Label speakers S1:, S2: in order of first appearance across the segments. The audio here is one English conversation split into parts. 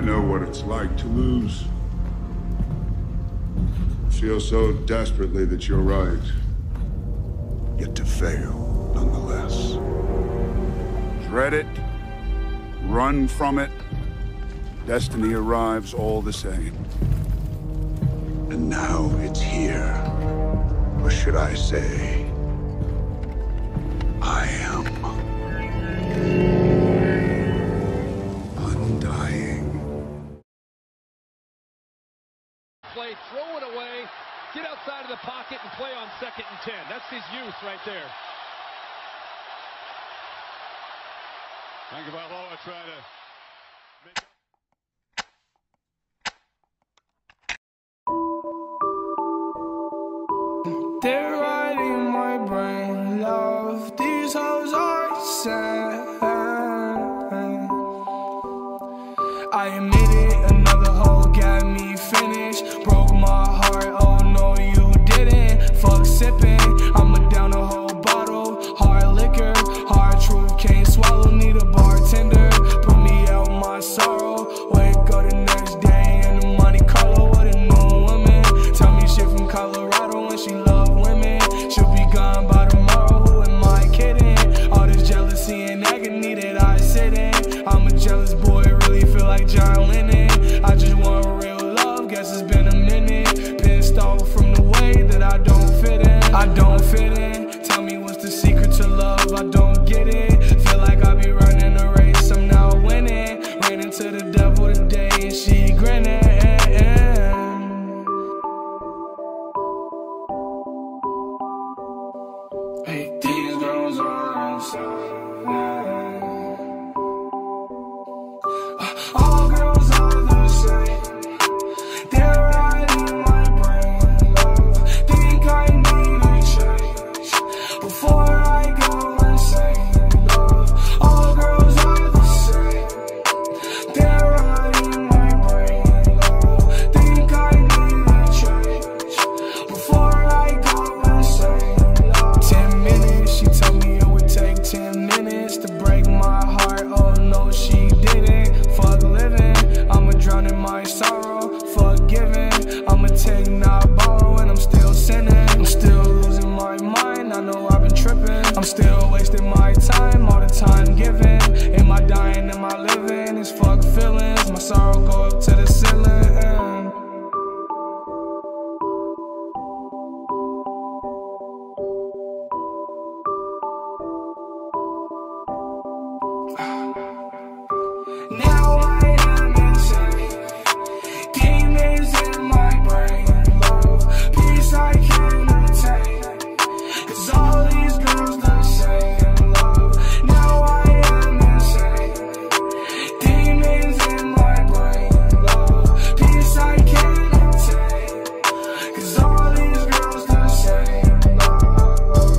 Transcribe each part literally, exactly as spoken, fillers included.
S1: know what it's like to lose. Feel so desperately that you're right, yet to fail nonetheless. Dread it, run from it, destiny arrives all the same. And now it's here, or should I say, I am undying.
S2: Play, throw it away, get outside of the pocket and play on second and ten. That's his youth right there. Tagovailoa trying to make
S3: they're right in my brain, love. These hoes are sad. I admit it, another hoe got me finished. Broke my heart, oh no you didn't. Fuck sipping, I'ma down a whole bottle. Hard liquor, hard truth, can't swallow. Need a bartender, put me out my sorrow. Wake up the next day in the Monte Carlo with a new woman. Tell me shit from Colorado and she love women. She'll be gone by tomorrow, who am I kidding? All this jealousy and agony that I sit in. I'm a jealous boy, really feel like John Lennon. I just want real love, guess it's been a minute. Pissed off from the way that I don't fit in. I don't fit in, tell me what's the secret to love, I don't get it. Feel like I be running a race, I'm now winning. Ran into the devil today and she grinning. Hey, these girls are inside. All girls are the same. They're right in my brain, love. Think I need a change before I go insane, love. All girls are the same. They're right in my brain, love. Think I need a change before I go insane, love. Ten minutes, she told me it would take ten minutes to break my heart. Oh no, she didn't. Fuck living, I'ma drown in my sorrow. Fuck giving, I'ma take, not borrow, and I'm still sinning. I'm still losing my mind, I know I've been tripping. I'm still wasting my time, all the time given. Am I dying, am I living? It's fuck feelings, my sorrow go up to the ceiling. Now I am insane. Demons in my brain, love. Peace I can't attain. Cause all these girls the same, love. Now I am insane. Demons in my brain, love. Peace I can't attain. Cause all these girls the same, love.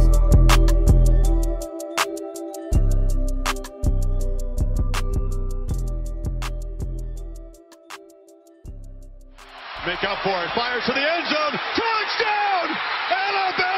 S2: make up for it. Fires to the end zone. Touchdown! Alabama!